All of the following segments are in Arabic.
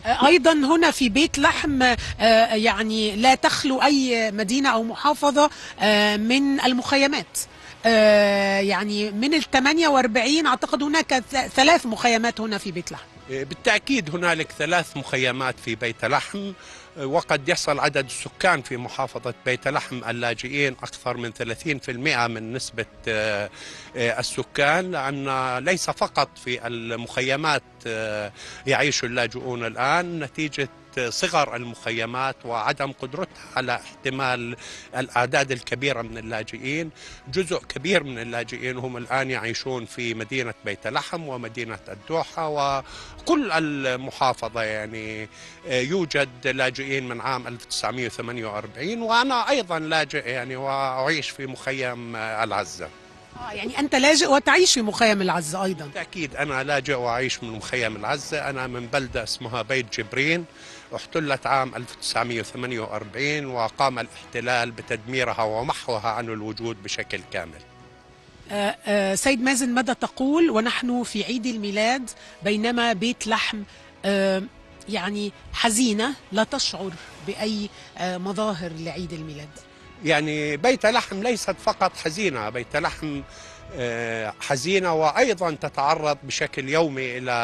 أيضا هنا في بيت لحم يعني لا تخلو أي مدينة أو محافظة من المخيمات. يعني من ال 48 أعتقد هناك 3 مخيمات هنا في بيت لحم. بالتأكيد هنالك 3 مخيمات في بيت لحم، وقد يصل عدد السكان في محافظة بيت لحم اللاجئين أكثر من 30% من نسبة السكان، لأن ليس فقط في المخيمات يعيش اللاجئون الآن نتيجة صغر المخيمات وعدم قدرتها على احتمال الأعداد الكبيرة من اللاجئين. جزء كبير من اللاجئين هم الآن يعيشون في مدينة بيت لحم ومدينة الدوحة وكل المحافظة، يعني يوجد لاجئين من عام 1948، وأنا أيضا لاجئ يعني وأعيش في مخيم العزة. يعني أنت لاجئ وتعيش في مخيم العزة أيضا؟ بالتأكيد أنا لاجئ وأعيش من مخيم العزة. أنا من بلدة اسمها بيت جبرين، احتلت عام 1948 وقام الاحتلال بتدميرها ومحوها عن الوجود بشكل كامل. سيد مازن، ماذا تقول ونحن في عيد الميلاد بينما بيت لحم يعني حزينة، لا تشعر بأي مظاهر لعيد الميلاد؟ يعني بيت لحم ليست فقط حزينة، بيت لحم حزينة وأيضا تتعرض بشكل يومي إلى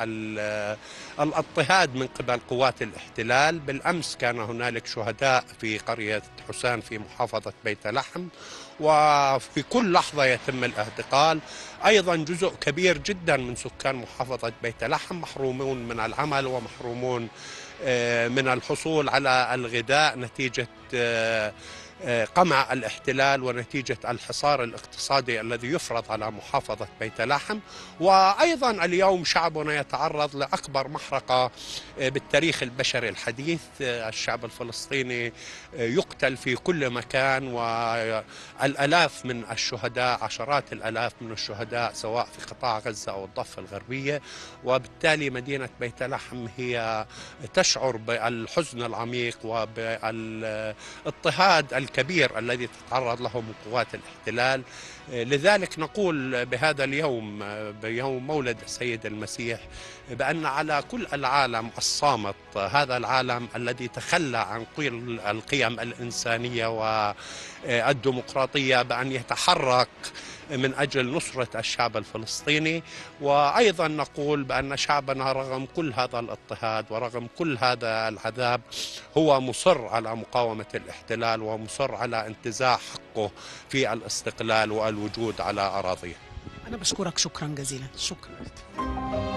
الاضطهاد من قبل قوات الاحتلال. بالأمس كان هنالك شهداء في قرية حسان في محافظة بيت لحم، وفي كل لحظة يتم الاعتقال. أيضا جزء كبير جدا من سكان محافظة بيت لحم محرومون من العمل ومحرومون من الحصول على الغذاء نتيجة قمع الاحتلال ونتيجة الحصار الاقتصادي الذي يفرض على محافظة بيت لحم. وأيضا اليوم شعبنا يتعرض لأكبر محرقة بالتاريخ البشري الحديث. الشعب الفلسطيني يقتل في كل مكان، والآلاف من الشهداء، عشرات الآلاف من الشهداء سواء في قطاع غزة أو الضفة الغربية. وبالتالي مدينة بيت لحم هي تشعر بالحزن العميق وبالاضطهاد الكبير الذي تتعرض له من قوات الاحتلال. لذلك نقول بهذا اليوم، بيوم مولد السيد المسيح، بأن على كل العالم الصامت، هذا العالم الذي تخلى عن كل القيم الإنسانية والديمقراطية، بأن يتحرك من أجل نصرة الشعب الفلسطيني. وأيضا نقول بأن شعبنا رغم كل هذا الاضطهاد ورغم كل هذا العذاب هو مصر على مقاومة الاحتلال ومصر على انتزاع حقه في الاستقلال والوجود على أراضيه. أنا بشكرك شكرا جزيلا. شكرا.